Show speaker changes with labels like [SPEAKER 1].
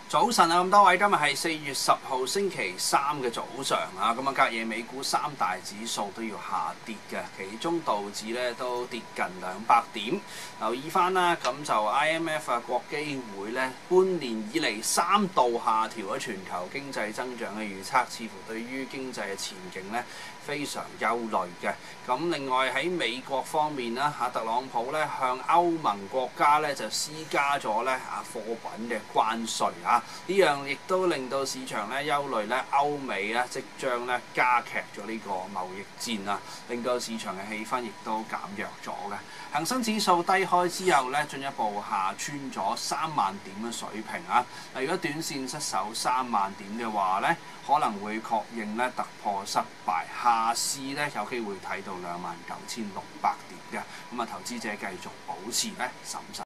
[SPEAKER 1] 早晨啊，咁多位，今日係4月10號星期三嘅早上啊，咁啊隔夜美股三大指數都要下跌嘅，其中道指咧都跌近200點。留意翻啦，咁就 IMF 啊國基會咧半年以嚟3度下調咗全球經濟增長嘅預測，似乎對於經濟嘅前景咧非常憂慮嘅。咁另外喺美國方面啦，特朗普咧向歐盟國家咧就施加咗咧貨品嘅關稅啊。呢樣亦都令到市場咧憂慮咧歐美咧即將咧加劇咗呢個貿易戰啊，令到市場嘅氣氛亦都減弱咗嘅。恒生指數低開之後咧，進一步下穿咗3萬點嘅水平啊！如果短線失守3萬點嘅話咧，可能會確認咧突破失敗，下試咧有機會睇到29,600點嘅。咁啊，投資者繼續保持咧審慎。